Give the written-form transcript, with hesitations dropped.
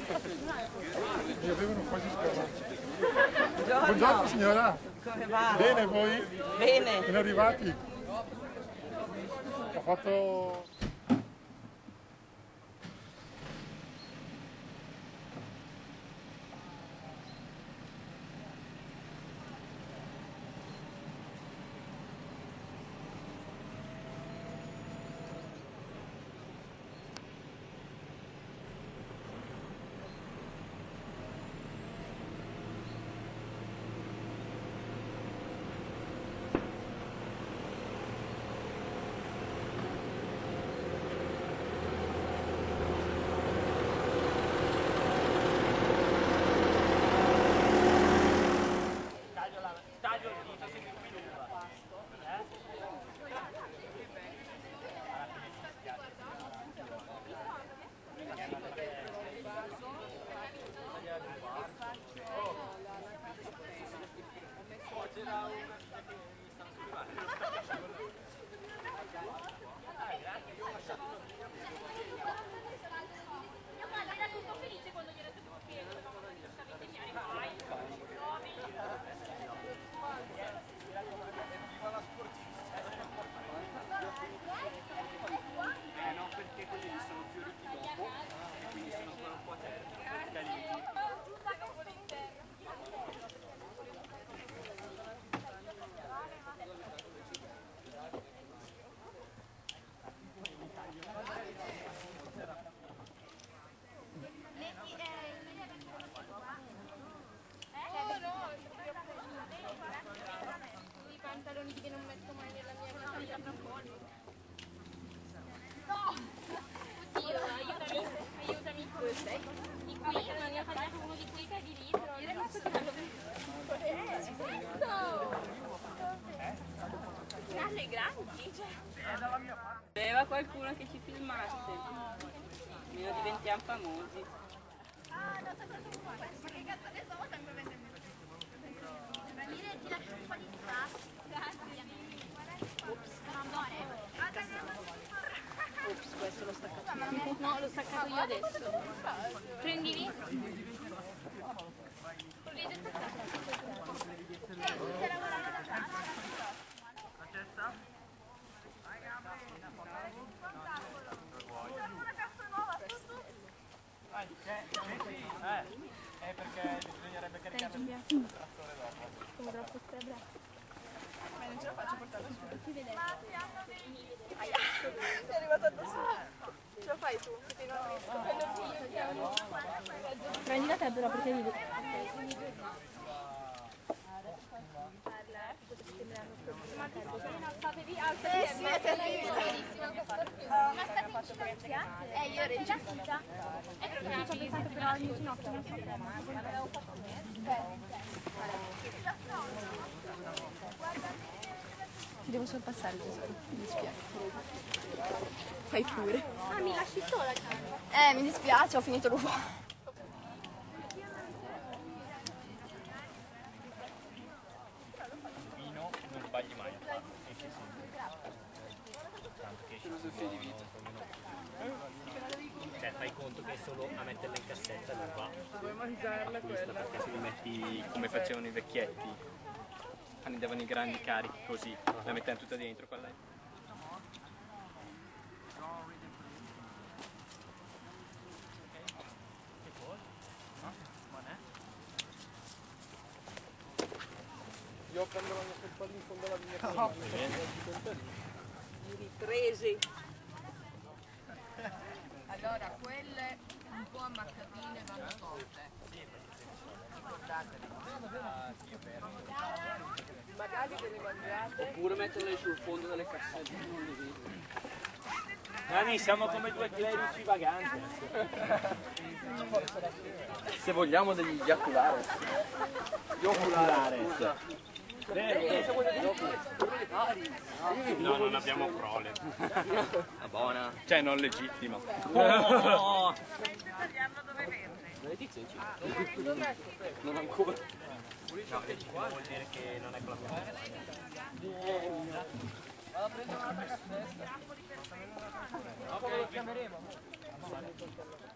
Mi avevano quasi spermato. Buongiorno. Buongiorno signora. Come va? Bene voi? Bene. Sono arrivati. Ho fatto... Che non metto mai nella mia vita. No! Oddio, aiutami. Dove sei? Di qui, non ne ho tagliato uno di quei che è di lì, però il ragazzo che l'hanno Grande, grandi, Aveva qualcuno che ci filmasse, almeno diventiamo famosi. Ah, no, sto facendo qua. Che cazzo ne so, sempre vedendo. Daniele, ti lascio un po' di spazio. Grazie. Ups, amore. Ops, questo l'ho staccato io. No, l'ho staccato io adesso. Prendili. Stai lavorando da casa? Francesca? Perché bisognerebbe caricare il trattore dopo. Come troppo sembra. Ma non ce la faccio a portarlo su. Ti vede? Sei arrivato addosso. Ce la fai tu? Che non riesco. Prendi la tessera perché vivo. Siete ma state inginocchiate? Io ero inginocchiata. Ecco che ci ho pensato però in ginocchio, non so Ti devo sorpassare tesoro, mi dispiace. Fai pure. Ah, mi lasci sola? Mi dispiace, ho finito l'uovo. Vino non sbagli mai a farlo, esce sempre. Tanto che esce filosofia di vita. Cioè fai conto che è solo a metterla in cassetta non va. Vuoi mangiarla quella? Perché se li metti come facevano i vecchietti, quando davano i grandi carichi così, la mettevano tutta dentro quella. Io prendo la mia colpa lì in fondo alla mia Ripresi. Allora, quelle un po' ammaccatine vanno tolte. Magari ve le mangiate. Oppure metterle sul fondo delle cassette. Nani, siamo come due clerici vaganti. Se vogliamo degli oculari. Gli oculari. No, non abbiamo prole. Buona. Cioè, non legittima. Oh! Dove vende? Non ancora. No, legittima vuol dire che non è quella cosa. Vado a prendere un'altra cassetta. Dopo lo chiameremo.